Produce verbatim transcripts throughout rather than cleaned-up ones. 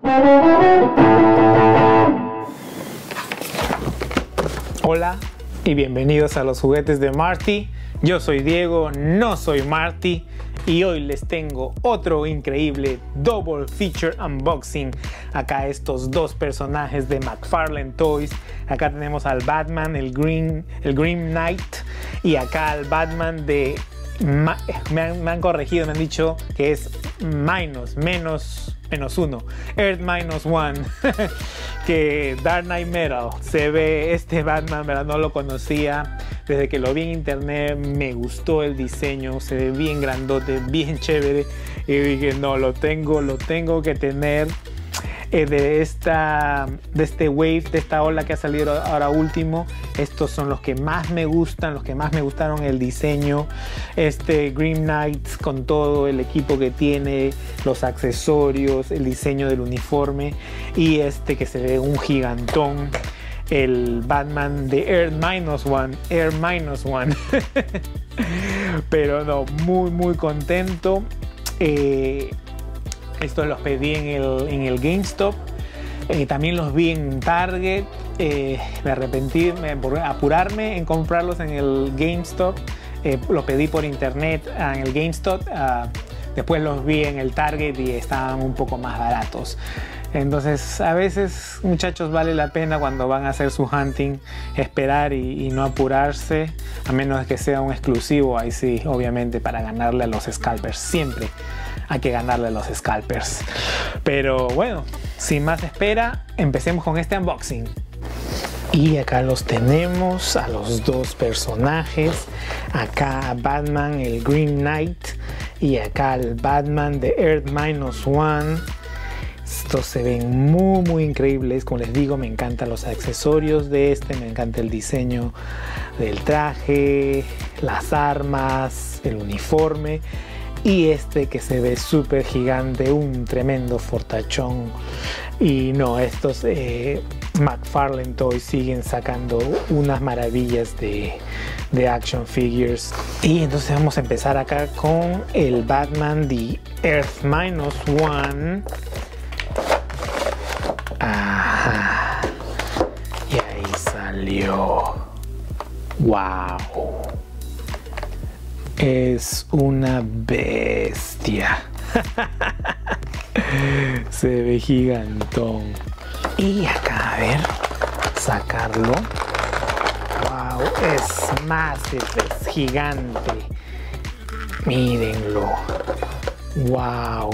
Hola y bienvenidos a los juguetes de Marty. Yo soy Diego, no soy Marty, y hoy les tengo otro increíble double feature unboxing. Acá estos dos personajes de McFarlane Toys. Acá tenemos al Batman, el Green, el Green Knight, y acá al Batman de... Me han, me han corregido, me han dicho que es menos, menos, menos uno, Earth minus one, que Dark Knight Metal. Se ve este Batman, ¿verdad? No lo conocía, desde que lo vi en internet me gustó el diseño, se ve bien grandote, bien chévere, y dije no, lo tengo, lo tengo que tener. Eh, de esta de este wave, de esta ola que ha salido ahora último, estos son los que más me gustan, los que más me gustaron el diseño. Este Green Knight con todo el equipo que tiene, los accesorios, el diseño del uniforme, y este que se ve un gigantón, el Batman de Earth minus one, Air minus one. Pero no, muy muy contento. eh, Estos los pedí en el, en el GameStop, eh, también los vi en Target. eh, me arrepentí me, por apurarme en comprarlos en el GameStop. eh, los pedí por internet uh, en el GameStop, uh, después los vi en el Target y estaban un poco más baratos. Entonces a veces, muchachos, vale la pena cuando van a hacer su hunting esperar y, y no apurarse, a menos que sea un exclusivo. Ahí sí, obviamente, para ganarle a los scalpers, siempre hay que ganarle a los scalpers. Pero bueno, sin más espera, empecemos con este unboxing. Y acá los tenemos a los dos personajes. Acá Batman, el Green Knight, y acá el Batman de Earth minus one. Estos se ven muy muy increíbles. Como les digo, me encantan los accesorios de este, me encanta el diseño del traje, las armas, el uniforme, y este que se ve súper gigante, un tremendo fortachón. Y no, estos eh, McFarlane Toys siguen sacando unas maravillas de, de action figures. Y entonces vamos a empezar acá con el Batman de Earth minus one. Ajá. Y ahí salió. Wow. Es una bestia. Se ve gigantón. Y acá, a ver, sacarlo. Wow, es massive, es gigante. Mírenlo. Wow.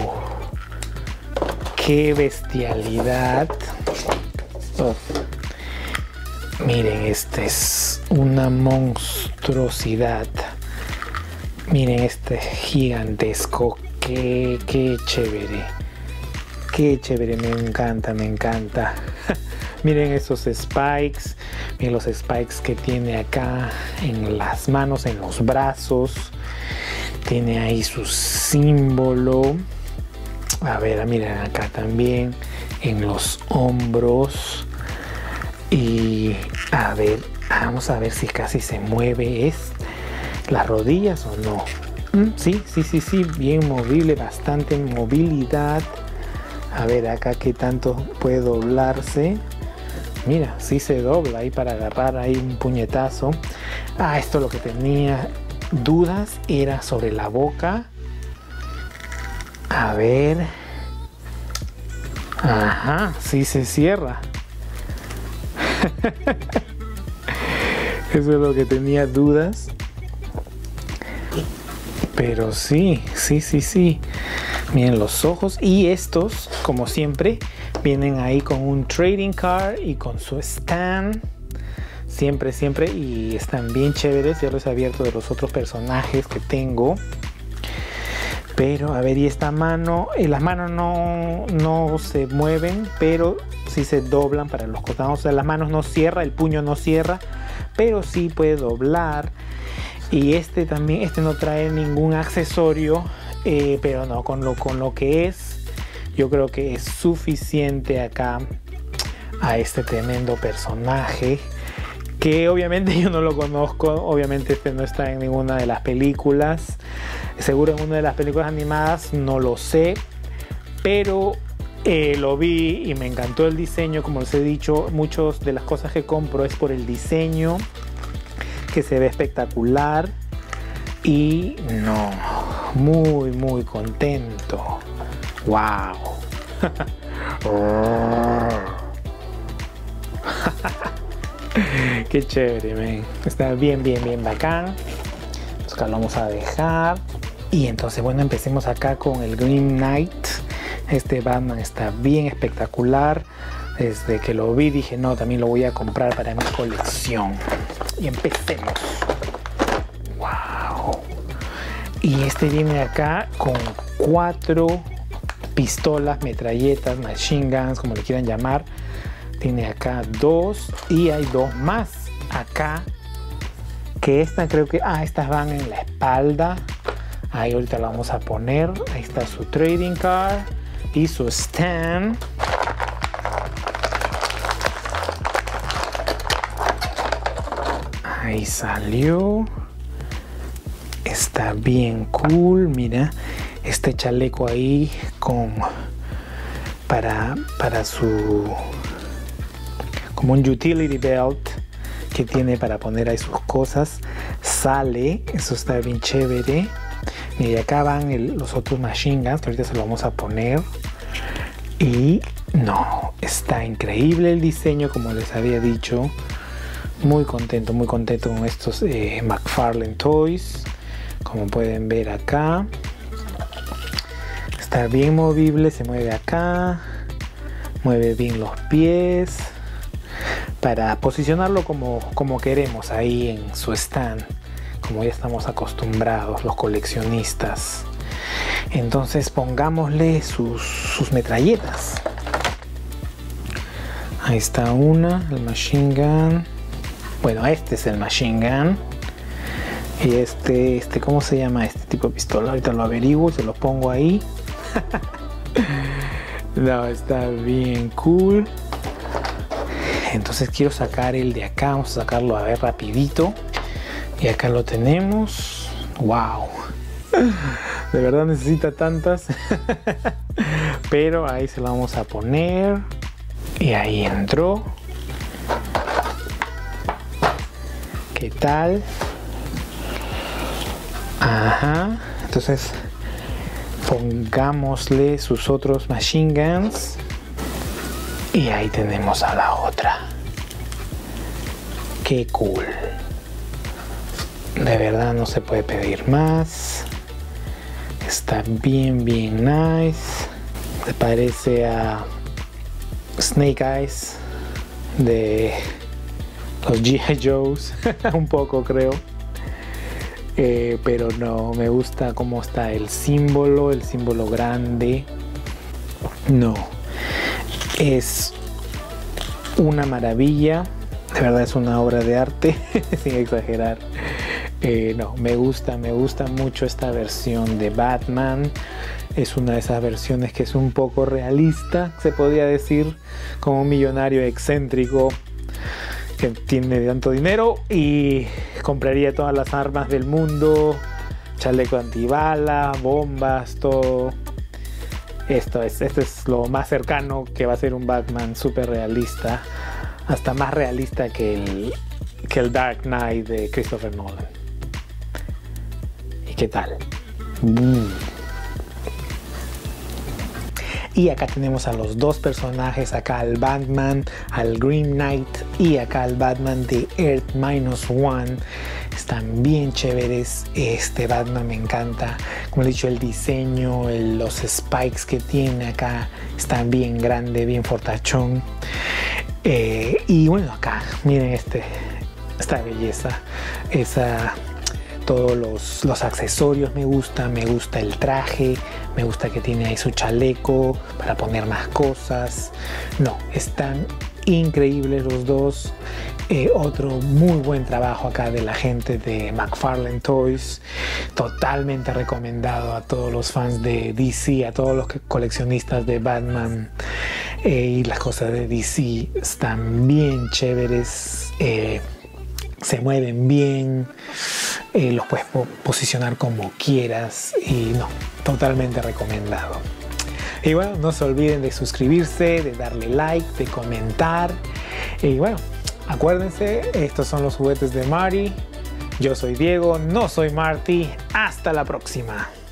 Qué bestialidad. Oh. Miren, este es una monstruosidad. Miren este gigantesco. Qué, qué chévere. Qué chévere, me encanta, me encanta. Miren esos spikes. Miren los spikes que tiene acá en las manos, en los brazos. Tiene ahí su símbolo. A ver, miren acá también en los hombros. Y a ver, vamos a ver si casi se mueve. ¿Es las rodillas o no? Mm, sí, sí, sí, sí, bien movible, bastante movilidad. A ver acá qué tanto puede doblarse. Mira, sí se dobla ahí para agarrar ahí un puñetazo. Ah, esto lo que tenía dudas era sobre la boca. A ver. Ajá, sí se cierra. Eso es lo que tenía dudas. Pero sí, sí, sí, sí. Miren los ojos. Y estos, como siempre, vienen ahí con un trading card y con su stand. Siempre, siempre. Y están bien chéveres. Ya los he abierto de los otros personajes que tengo. Pero, a ver, y esta mano, eh, las manos no, no se mueven, pero sí se doblan para los costados. O sea, las manos no cierra, el puño no cierra, pero sí puede doblar. Y este también, este no trae ningún accesorio, eh, pero no, con lo, con lo que es, yo creo que es suficiente acá a este tremendo personaje. Que obviamente yo no lo conozco, obviamente este no está en ninguna de las películas, seguro en una de las películas animadas, no lo sé, pero Eh, lo vi y me encantó el diseño. Como les he dicho, muchas de las cosas que compro es por el diseño, que se ve espectacular. Y no, muy muy contento. Wow. Qué chévere, man. Está bien bien bien bacán. Entonces acá lo vamos a dejar. Y entonces bueno, empecemos acá con el Green Knight. Este Batman está bien espectacular. Desde que lo vi dije, no, también lo voy a comprar para mi colección. Y empecemos. Wow. Y este viene acá con cuatro pistolas, metralletas, machine guns, como le quieran llamar. Tiene acá dos y hay dos más acá. Que esta creo que... Ah, estas van en la espalda. Ahí ahorita la vamos a poner. Ahí está su trading card y su stand. Ahí salió. Está bien cool. Mira, este chaleco ahí con para para su como un utility belt que tiene para poner ahí sus cosas. Sale, eso está bien chévere. Y acá van el, los otros machine guns que ahorita se lo vamos a poner. Y no, está increíble el diseño, como les había dicho. Muy contento, muy contento con estos eh, McFarlane Toys. Como pueden ver acá. Está bien movible, se mueve acá. Mueve bien los pies. Para posicionarlo como, como queremos ahí en su stand. Como ya estamos acostumbrados los coleccionistas. Entonces pongámosle sus, sus metralletas. Ahí está una, el machine gun. Bueno, este es el machine gun. Y este, este, ¿cómo se llama este tipo de pistola? Ahorita lo averiguo, se lo pongo ahí. No, está bien cool. Entonces quiero sacar el de acá. Vamos a sacarlo a ver rapidito. Y acá lo tenemos. Wow. De verdad necesita tantas. Pero ahí se lo vamos a poner. Y ahí entró. ¿Qué tal? Ajá. Entonces pongámosle sus otros machine guns. Y ahí tenemos a la otra. Qué cool. De verdad no se puede pedir más. Está bien bien nice. Se parece a Snake Eyes de los G I Joes. Un poco creo. Eh, pero no, me gusta cómo está el símbolo. El símbolo grande. No. Es una maravilla. De verdad es una obra de arte. Sin exagerar. Eh, no, me gusta, me gusta mucho esta versión de Batman. Es una de esas versiones que es un poco realista, se podría decir, como un millonario excéntrico que tiene tanto dinero y compraría todas las armas del mundo, chaleco antibala, bombas, todo. Esto es, esto es lo más cercano que va a ser un Batman súper realista, hasta más realista que el, que el Dark Knight de Christopher Nolan. ¿Qué tal? Mm. Y acá tenemos a los dos personajes, acá al Batman, al Green Knight y acá al Batman de Earth Minus One. Están bien chéveres. Este Batman me encanta. Como he dicho, el diseño, el, los spikes que tiene acá están bien grande, bien fortachón. Eh, y bueno, acá miren este, esta belleza, esa... Todos los, los accesorios me gustan, me gusta el traje, me gusta que tiene ahí su chaleco para poner más cosas. No, están increíbles los dos. Eh, otro muy buen trabajo acá de la gente de McFarlane Toys. Totalmente recomendado a todos los fans de D C, a todos los coleccionistas de Batman. Eh, y las cosas de D C están bien chéveres. Eh, se mueven bien. Eh, los puedes po posicionar como quieras y no, totalmente recomendado. Y bueno, no se olviden de suscribirse, de darle like, de comentar. Y bueno, acuérdense, estos son los juguetes de Marty. Yo soy Diego, no soy Marty. Hasta la próxima.